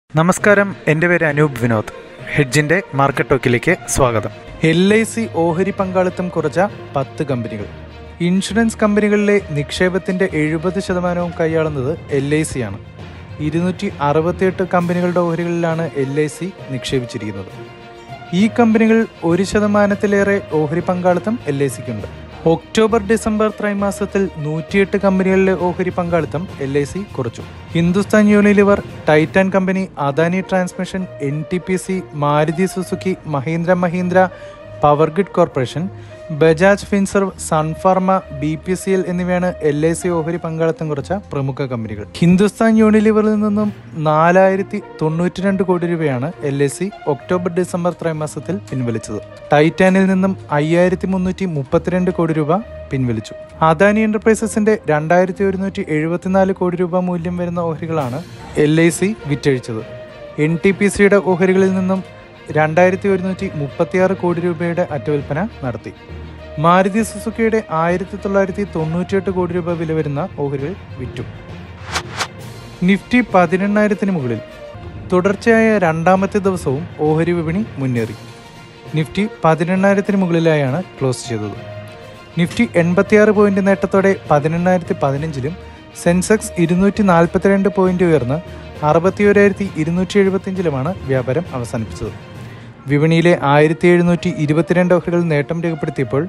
നമസ്കാരം, എൻ്റെ പേര് അനൂപ് വിനോദ്. ഹെഡ്ജിൻ്റെ മാർക്കറ്റ് ടോക്കിലേക്ക് സ്വാഗതം. LIC ഓഹരി പങ്കാളിത്തം കുറച്ച 10 കമ്പനികൾ. ഇൻഷുറൻസ് കമ്പനികളിലെ നിക്ഷേപത്തിൻ്റെ 70% കൈയാളുന്നത് LIC ആണ്. 268 കമ്പനികളുടെ ഓഹരികളിലാണ് LIC നിക്ഷേപിച്ചിരിക്കുന്നത്. ഈ കമ്പനികൾ 1%-ലേറെ ഓഹരി പങ്കാളിത്തം LICക്കുണ്ട്. ഒക്ടോബർ-ഡിസംബർ ത്രൈമാസത്തിൽ 108 കമ്പനികളിലെ ഓഹരി പങ്കാളിത്തം LIC കുറച്ചു. Hindustan Unilever, Titan company, Adani transmission, NTPC, Maruti Suzuki, Mahindra, power grid corporation, Bajaj Finserv, sun pharma, BPCL എന്നിവയാണ് LIC ഓഹരി പങ്കാളിത്തം കുറച്ച പ്രമുഖ കമ്പനികൾ. ഹിന്ദുസ്ഥാൻ യൂണിലിവറിൽ നിന്നും 4092 കോടി രൂപയാണ് LIC ഒക്ടോബർ-ഡിസംബർ ത്രൈമാസത്തിൽ പിൻവലിച്ചത്. ടൈറ്റാനിൽ നിന്നും 5332 കോടി രൂപ പിൻവലിച്ചു. അദാനി എന്റർപ്രൈസസിന്റെ 2174 കോടി രൂപ മൂല്യം വരുന്ന ഓഹരികളാണ് LIC വിറ്റഴിച്ചത്. NTPCയുടെ ഓഹരികളിൽ നിന്നും 2136 കോടി രൂപയുടെ അറ്റവിൽപ്പന നടത്തി. മാരുതി സുസുക്കിയുടെ 1998 കോടി രൂപ വില വരുന്ന ഓഹരികൾ വിറ്റു. നിഫ്റ്റി 18,000-ന് മുകളിൽ തുടർച്ചയായ രണ്ടാമത്തെ ദിവസവും ഓഹരി വിപണി മുന്നേറി. നിഫ്റ്റി 18,000-ന് മുകളിലായാണ് ക്ലോസ് ചെയ്തത്. നിഫ്റ്റി 86 പോയിന്റ് നേട്ടത്തോടെ 18,015-ലും സെൻസെക്സ് 242 പോയിന്റ് ഉയർന്ന് 61,275-ലുമാണ് വ്യാപാരം അവസാനിപ്പിച്ചത്. വിപണിയിലെ 1722 ഓഹരികൾ നേട്ടം രേഖപ്പെടുത്തിയപ്പോൾ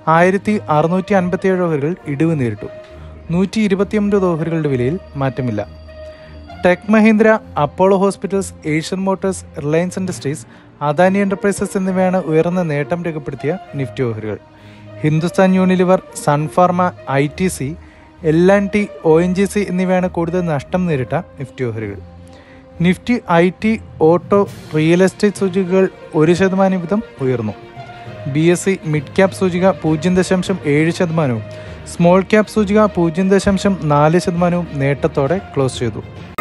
1657 ഓഹരികൾ ഇടിവ് നേരിട്ടു. 129 ഓഹരികളുടെ വിലയിൽ മാറ്റമില്ല. Tech Mahindra, Apollo hospitals, Asian motors, Reliance industries, Adani enterprises എന്നിവയാണ് ഉയർന്ന നേട്ടം രേഖപ്പെടുത്തിയ നിഫ്റ്റി ഓഹരികൾ. Hindustan Unilever, sun pharma, ITC, L&T, ONGC എന്നിവയാണ് കൂടുതൽ നഷ്ടം നേരിട്ട നിഫ്റ്റി ഓഹരികൾ. Nifty IT, auto, real estate സൂചികകൾ 1% വീതം ഉയർന്നു. BSE മിഡ് ക്യാപ് സൂചിക 0.7%, സ്മോൾ ക്യാപ് സൂചിക 0.4% നേട്ടത്തോടെ ക്ലോസ് ചെയ്തു.